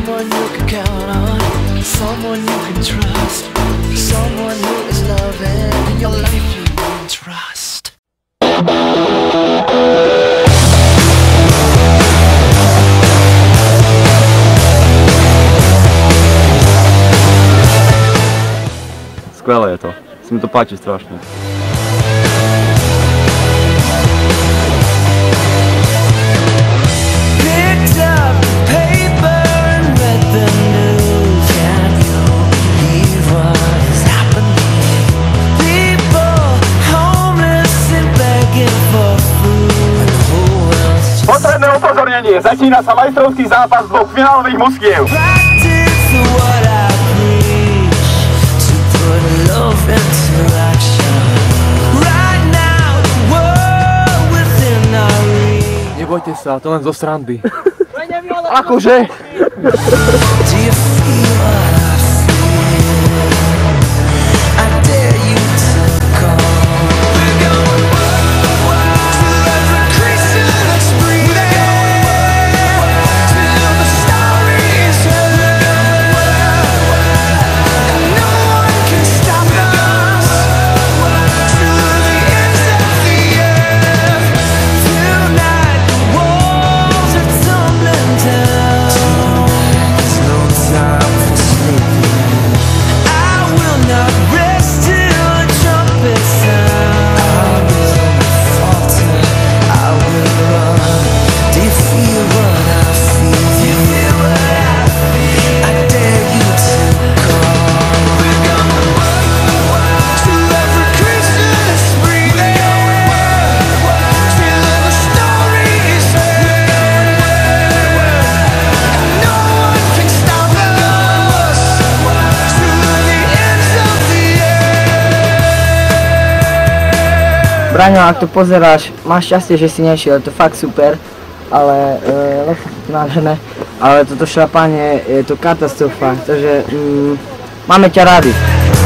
Someone you can count on, someone you can trust, someone who is loving in your life you can trust. Skvelé je to, sa mi to páči strašne. Potrebné upozornenie, začína sa majstrovský zápas dvoch finálových mužstiev. Nebojte sa, to len zo srandy. Akože? Braňo, ak to pozeráš, máš šťastie, že si nešiel, je to fakt super, ale nádherné, ale toto šlapanie je to katastrofa, takže máme ťa rádi.